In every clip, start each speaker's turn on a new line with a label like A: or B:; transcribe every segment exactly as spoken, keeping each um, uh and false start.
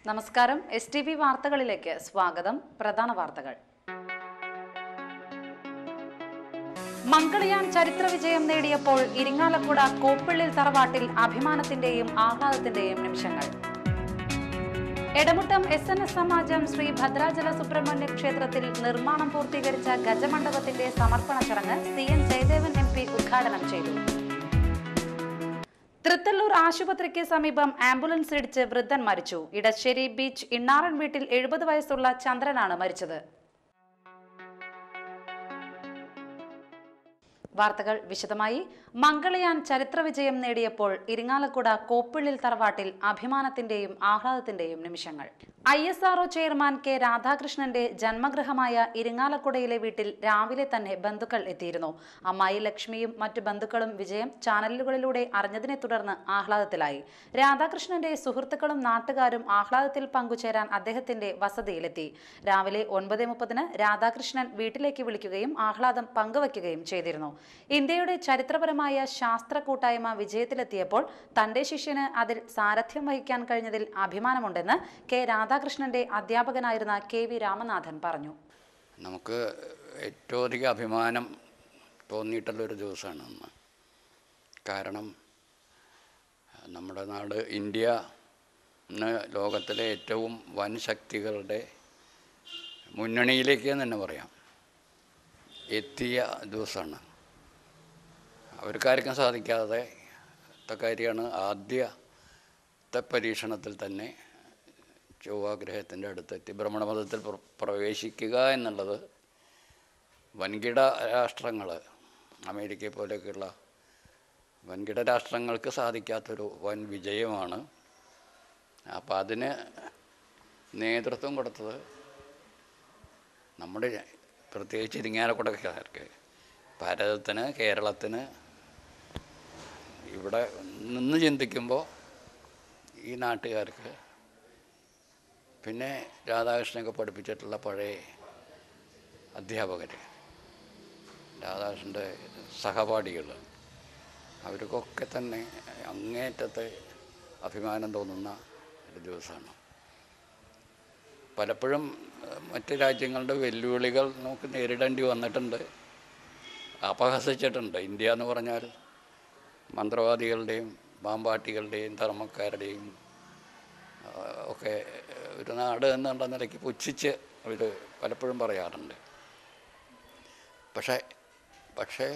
A: നമസ്കാരം. S T V വാർത്തകളിലേക്ക് സ്വാഗതം. പ്രധാന വാർത്തകൾ. മംഗളയാൻ ചരിത്ര വിജയം നേടിയപ്പോൾ ഇരിങ്ങാലക്കുട കോപ്പിള്ളിൽ തറവാട്ടിൽ അഭിമാനത്തിന്റെയും ആഹ്ലാദത്തിന്റെയും നിമിഷങ്ങൾ. എടമുട്ടം എസ് എൻ എസ് സമാജം ശ്രീ ഭദ്രാചല സുബ്രഹ്മണ്യ ക്ഷേത്രത്തിൽ നിർമ്മാണം പൂർത്തീകരിച്ച ഗജമണ്ഡപത്തിന്റെ സമർപ്പണ ചടങ്ങ് C N Jayadevan M P ഉദ്ഘാടനം ചെയ്തു. തൃത്തല്ലൂർ ആശുപത്രിക്ക് സമീപം ആംബുലൻസ് ഇടിച്ച് വൃദ്ധൻ മരിച്ചു. ഇടശ്ശേരി ബീച്ച് ഇണ്ണാറൻ വീട്ടിൽ എഴുപത് വയസ്സുള്ള ചന്ദ്രനാണ് മരിച്ചത്. വാർത്തകൾ വിശദമായി. മംഗളയാൻ ചരിത്ര വിജയം നേടിയപ്പോൾ ഇരിങ്ങാലക്കുട കോപ്പിള്ളിൽ തറവാട്ടിൽ അഭിമാനത്തിന്റെയും ആഹ്ലാദത്തിന്റെയും നിമിഷങ്ങൾ. I S R O chairman K രാധാകൃഷ്ണന്റെ ജന്മഗൃഹമായ ഇരിങ്ങാലക്കുടയിലെ വീട്ടിൽ രാവിലെ തന്നെ ബന്ധുക്കൾ എത്തിയിരുന്നു. അമ്മായി ലക്ഷ്മിയും മറ്റു ബന്ധുക്കളും വിജയം ചാനലുകളിലൂടെ അറിഞ്ഞതിനെ തുടർന്ന് ആഹ്ലാദത്തിലായി. രാധാകൃഷ്ണന്റെ സുഹൃത്തുക്കളും നാട്ടുകാരും ആഹ്ലാദത്തിൽ പങ്കുചേരാൻ അദ്ദേഹത്തിന്റെ വസതിയിലെത്തി. രാവിലെ ഒൻപത് മുപ്പതിന് രാധാകൃഷ്ണൻ വീട്ടിലേക്ക് വിളിക്കുകയും ആഹ്ലാദം പങ്കുവയ്ക്കുകയും ചെയ്തിരുന്നു. ഇന്ത്യയുടെ ചരിത്രപരമായ ശാസ്ത്ര കൂട്ടായ്മ വിജയത്തിലെത്തിയപ്പോൾ തന്റെ ശിഷ്യന് അതിൽ സാരഥ്യം വഹിക്കാൻ കഴിഞ്ഞതിൽ അഭിമാനമുണ്ടെന്ന് കെ രാധാകൃഷ്ണന്റെ അധ്യാപകനായിരുന്ന കെ വി രാമനാഥൻ പറഞ്ഞു.
B: നമുക്ക് ഏറ്റവും അധികം അഭിമാനം തോന്നിയിട്ടുള്ളൊരു ദിവസമാണ് അന്ന്. കാരണം നമ്മുടെ നാട് ഇന്ത്യ ഇന്ന് ലോകത്തിലെ ഏറ്റവും വൻ ശക്തികളുടെ മുന്നണിയിലേക്ക് തന്നെ പറയാം എത്തിയ ദിവസമാണ്. അവർക്കാർക്കും സാധിക്കാതെ കാര്യമാണ് ആദ്യത്തെ പരീക്ഷണത്തിൽ തന്നെ ചൊവ്വാഗ്രഹത്തിൻ്റെ അടുത്തെത്തി ഭ്രമണപഥത്തിൽ പ്രവേശിക്കുക എന്നുള്ളത് വൻകിട രാഷ്ട്രങ്ങൾ, അമേരിക്കയെ പോലെയൊക്കെയുള്ള വൻകിട രാഷ്ട്രങ്ങൾക്ക് സാധിക്കാത്തൊരു വൻ വിജയമാണ്. അപ്പം അതിന് നേതൃത്വം കൊടുത്തത് നമ്മുടെ പ്രത്യേകിച്ച് ഇരിങ്ങാലക്കുടക്കാർക്ക്, ഭാരതത്തിന്, കേരളത്തിന് ഇവിടെ നിന്ന് ചിന്തിക്കുമ്പോൾ ഈ നാട്ടുകാർക്ക്, പിന്നെ രാധാകൃഷ്ണനൊക്കെ പഠിപ്പിച്ചിട്ടുള്ള പഴയ അധ്യാപകർ, രാധാകൃഷ്ണൻ്റെ സഹപാഠികൾ, അവർക്കൊക്കെ തന്നെ അങ്ങേറ്റത്തെ അഭിമാനം തോന്നുന്ന ഒരു ദിവസമാണ്. പലപ്പോഴും മറ്റ് രാജ്യങ്ങളുടെ വെല്ലുവിളികൾ നമുക്ക് നേരിടേണ്ടി വന്നിട്ടുണ്ട്, അപഹസിച്ചിട്ടുണ്ട്. ഇന്ത്യ എന്ന് പറഞ്ഞാൽ മന്ത്രവാദികളുടെയും പാമ്പാട്ടികളുടെയും ധർമ്മക്കാരുടെയും ഒക്കെ ഒരു നാട് എന്നുള്ള നിലയ്ക്ക് പുച്ഛിച്ച് അവർ പലപ്പോഴും പറയാറുണ്ട്. പക്ഷേ പക്ഷേ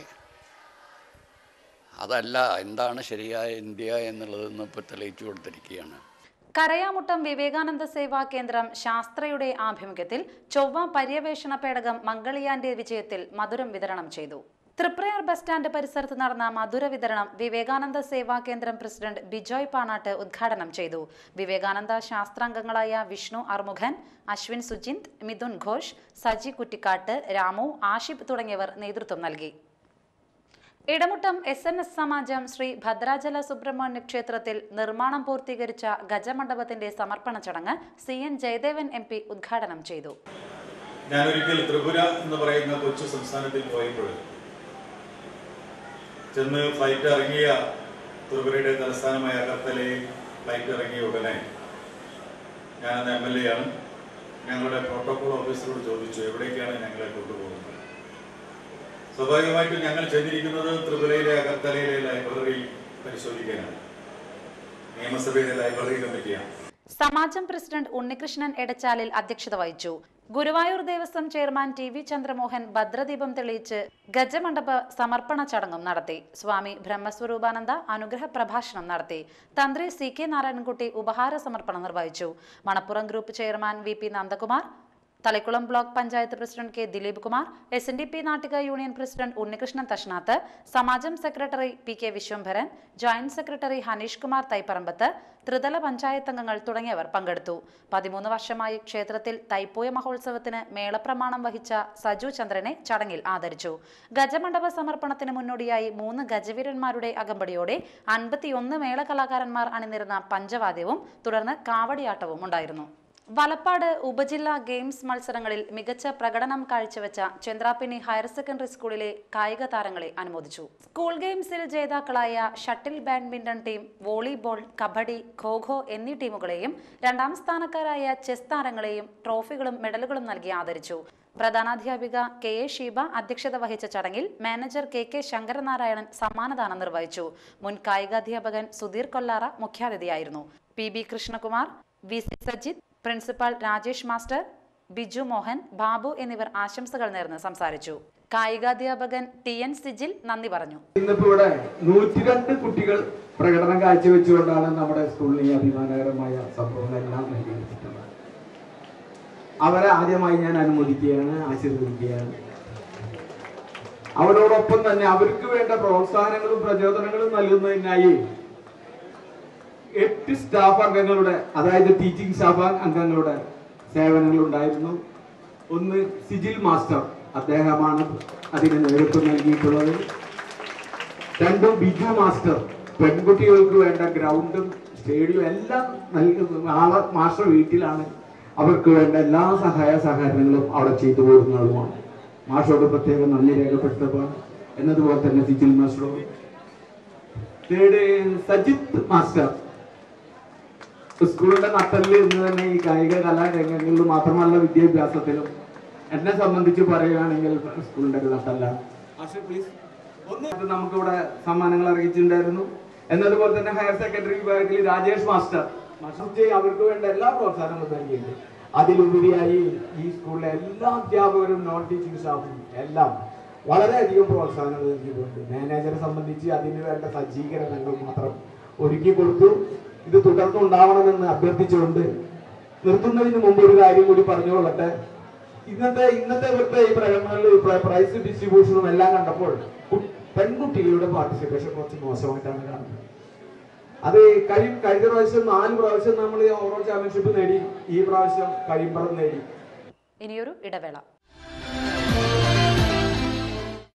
B: അതല്ല എന്താണ് ശരിയായ ഇന്ത്യ എന്നുള്ളതെന്ന് ഇപ്പോൾ തെളിയിച്ചു കൊടുത്തിരിക്കുകയാണ്.
A: കരയാമുട്ടം വിവേകാനന്ദ സേവാ കേന്ദ്രം ശാസ്ത്രയുടെ ആഭിമുഖ്യത്തിൽ ചൊവ്വ പര്യവേഷണ പേടകം മംഗളയാന്റെ വിജയത്തിൽ മധുരം വിതരണം ചെയ്തു. തൃപ്രയാർ ബസ് സ്റ്റാൻഡ് പരിസരത്ത് നടന്ന മധുര വിതരണം വിവേകാനന്ദ സേവാ കേന്ദ്രം പ്രസിഡന്റ് ബിജോയ് പാണാട്ട് ഉദ്ഘാടനം ചെയ്തു. വിവേകാനന്ദ ശാസ്ത്രാംഗങ്ങളായ വിഷ്ണു അർമുഖൻ, അശ്വിൻ സുജിന്ത്, മിഥുൻ ഘോഷ്, സജി കുറ്റിക്കാട്ട്, രാമു, ആഷിബ് തുടങ്ങിയവർ നേതൃത്വം നൽകി. ഇടമുട്ടം എസ് എൻ എസ് സമാജം ശ്രീ ഭദ്രാചല സുബ്രഹ്മണ്യ ക്ഷേത്രത്തിൽ നിർമ്മാണം പൂർത്തീകരിച്ച ഗജമണ്ഡപത്തിന്റെ സമർപ്പണ ചടങ്ങ് C N Jayadevan M P ഉദ്ഘാടനം ചെയ്തു.
C: ഞാനൊരിക്കൽ ത്രിപുര എന്ന് പറയുന്ന കൊച്ചു സംസ്ഥാനത്തിൽ പോയപ്പോൾ ചെന്ന് ഫ്ലൈറ്റ് ഇറങ്ങിയ ത്രിപുരയുടെ തലസ്ഥാനമായ അഗർത്തലയിൽ ഫ്ലൈറ്റ് ഇറങ്ങിയ ഉടനെ ഞാനന്ന് എം എൽ എ ആണ്. ഞങ്ങളുടെ പ്രോട്ടോകോൾ ഓഫീസറോട് ചോദിച്ചു എവിടേക്കാണ് ഞങ്ങളെ കൊണ്ടുപോകുന്നത്. സ്വാഭാവികമായിട്ടും ഞങ്ങൾ ചെന്നിരിക്കുന്നത് ത്രിപുരയിലെ അഗർത്തലയിലെ ലൈബ്രറി പരിശോധിക്കാനാണ്. നിയമസഭയുടെ ലൈബ്രറി കമ്മിറ്റിയാണ്.
A: സമാജം പ്രസിഡന്റ് ഉണ്ണികൃഷ്ണൻ എടച്ചാലിൽ അധ്യക്ഷത വഹിച്ചു. Guruvayur Devaswom chairman T V Chandramohan ഭദ്രദീപം തെളിയിച്ച് ഗജമണ്ഡപ സമർപ്പണ ചടങ്ങും നടത്തി. സ്വാമി ബ്രഹ്മസ്വരൂപാനന്ദ അനുഗ്രഹ പ്രഭാഷണം നടത്തി. തന്ത്രി സി കെ നാരായണൻകുട്ടി ഉപഹാര സമർപ്പണം നിർവഹിച്ചു. Manappuram group chairman V P Nandakumar, Thalikulam block panchayat president K Dileep Kumar, S N D P Nattika union president Unnikrishnan Thashnath, സമാജം secretary P K Viswambharan, joint secretary Haneesh Kumar Thaiparambath, ത്രിതല പഞ്ചായത്ത് അംഗങ്ങൾ തുടങ്ങിയവർ പങ്കെടുത്തു. പതിമൂന്ന് വർഷമായി ക്ഷേത്രത്തിൽ തൈപ്പൂയ മഹോത്സവത്തിന് മേളപ്രമാണം വഹിച്ച സജു ചന്ദ്രനെ ചടങ്ങിൽ ആദരിച്ചു. ഗജമണ്ഡപ സമർപ്പണത്തിന് മുന്നോടിയായി മൂന്ന് ഗജവീരന്മാരുടെ അകമ്പടിയോടെ അൻപത്തിയൊന്ന് മേള കലാകാരന്മാർ അണിനിരുന്ന പഞ്ചവാദ്യവും തുടർന്ന് കാവടിയാട്ടവും ഉണ്ടായിരുന്നു. വലപ്പാട് ഉപജില്ലാ ഗെയിംസ് മത്സരങ്ങളിൽ മികച്ച പ്രകടനം കാഴ്ചവെച്ച ചന്ദ്രാപിന്നി ഹയർ സെക്കൻഡറി സ്കൂളിലെ കായിക താരങ്ങളെ അനുമോദിച്ചു. സ്കൂൾ ഗെയിംസിൽ ജേതാക്കളായ shuttle badminton team, volleyball, kabaddi, kho kho എന്നീ ടീമുകളെയും രണ്ടാം സ്ഥാനക്കാരായ ചെസ് താരങ്ങളെയും ട്രോഫികളും മെഡലുകളും നൽകി ആദരിച്ചു. പ്രധാനാധ്യാപിക കെ എ ഷീബ അധ്യക്ഷത വഹിച്ച ചടങ്ങിൽ മാനേജർ കെ കെ ശങ്കരനാരായണൻ സമ്മാനദാനം നിർവഹിച്ചു. മുൻ കായികാധ്യാപകൻ സുധീർ കൊല്ലാറ മുഖ്യാതിഥിയായിരുന്നു. P B Krishnakumar, V C Sajith, principal Rajesh master, Biju Mohan, Babu എന്നിവർ ആശംസകൾ നേർന്ന് സംസാരിച്ചു. കായികാധ്യാപകൻ ടി എൻ സിജിൽ നന്ദി പറഞ്ഞു.
D: ഇന്നിപ്പോ ഇവിടെ നൂറ്റി രണ്ട് കുട്ടികൾ പ്രകടനം കാഴ്ചവെച്ചുകൊണ്ടാണ് നമ്മുടെ സ്കൂളിൽ ഈ അഭിമാനകരമായ സംഭവങ്ങളെല്ലാം നൽകിയിട്ടുള്ളത്. അവരെ ആദ്യമായി ഞാൻ അനുമോദിക്കുകയാണ്, ആശീർവദിക്കുകയാണ്. അവരോടൊപ്പം തന്നെ അവർക്ക് വേണ്ട പ്രോത്സാഹനങ്ങളും പ്രചോദനങ്ങളും നൽകുന്നതിനായി എട്ട് സ്റ്റാഫ് അംഗങ്ങളുടെ, അതായത് ടീച്ചിങ് സ്റ്റാഫ് അംഗങ്ങളുടെ സേവനങ്ങൾ ഉണ്ടായിരുന്നു. ഒന്ന് സിജിൽ മാസ്റ്റർ, അദ്ദേഹമാണ് അതിന് നേതൃത്വം നൽകിയിട്ടുള്ളത്. രണ്ടും ബിജു മാസ്റ്റർ, പെൺകുട്ടികൾക്ക് വേണ്ട ഗ്രൗണ്ടും സ്റ്റേഡിയവും എല്ലാം നൽകി ആളെ മാസ്റ്റർ വീട്ടിലാണ് അവർക്ക് വേണ്ട എല്ലാ സഹായ സഹകരണങ്ങളും അവിടെ ചെയ്തു കൊടുക്കുന്നതുമാണ്. മാഷോട് പ്രത്യേകം നന്ദി രേഖപ്പെടുത്തുക. എന്നതുപോലെ തന്നെ സിജിൽ മാസ്റ്ററോട്. തേർഡ് സജിത് മാസ്റ്റർ, സ്കൂളിന്റെ നട്ടലിൽ ഇന്ന് തന്നെ ഈ കായിക കലാരംഗങ്ങളിൽ മാത്രമല്ല വിദ്യാഭ്യാസത്തിലും എന്നെ സംബന്ധിച്ച് പറയുകയാണെങ്കിൽ സ്കൂളിന്റെ ഒരു നട്ടല്ല. ഒന്ന് നമുക്കിവിടെ സമ്മാനങ്ങൾ അറിയിച്ചിട്ടുണ്ടായിരുന്നു. എന്നതുപോലെ തന്നെ ഹയർ സെക്കൻഡറി വിഭാഗത്തിൽ രാജേഷ് മാസ്റ്റർ അവർക്ക് വേണ്ട എല്ലാ പ്രോത്സാഹനങ്ങളും നൽകിയിട്ടുണ്ട്. അതിലുപരിയായി ഈ സ്കൂളിലെ എല്ലാ അധ്യാപകരും നോൺ ടീച്ചിങ് സ്റ്റാഫും എല്ലാം വളരെയധികം പ്രോത്സാഹനങ്ങൾ നൽകിയിട്ടുണ്ട്. മാനേജറെ സംബന്ധിച്ച് അതിന് വേണ്ട സജ്ജീകരണങ്ങൾ മാത്രം ഒരുക്കി കൊടുത്തു. ഇത് തുടർന്നുണ്ടാവണമെന്ന് അഭ്യർത്ഥിച്ചുകൊണ്ട് നിർത്തുന്നതിന് മുമ്പ് ഒരു കാര്യം കൂടി പറഞ്ഞുകൊള്ളട്ടെ. ഇന്നത്തെ ഇന്നത്തെ ഇവിടുത്തെ ഈ പ്രകടനങ്ങളിൽ പ്രൈസ് ഡിസ്ട്രിബ്യൂഷനും എല്ലാം കണ്ടപ്പോൾ പെൺകുട്ടികളുടെ പാർട്ടിസിപ്പേഷൻ കുറച്ച് മോശമായിട്ടാണ് കാണുന്നത്. അത് കഴിയും കഴിഞ്ഞ പ്രാവശ്യം നാല് പ്രാവശ്യം നമ്മൾ ഓവറോൾ ചാമ്പ്യൻഷിപ്പ് നേടി, ഈ പ്രാവശ്യം കഴിയുമ്പളം നേടി.
A: ഇനിയൊരു ഇടവേള.